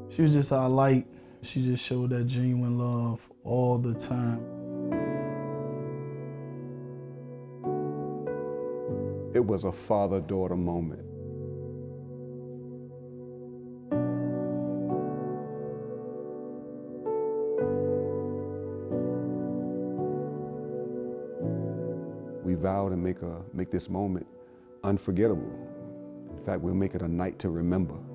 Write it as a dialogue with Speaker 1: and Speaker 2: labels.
Speaker 1: She was just our light. She just showed that genuine love all the time.
Speaker 2: It was a father-daughter moment. We vowed to make this moment unforgettable. In fact, we'll make it a night to remember.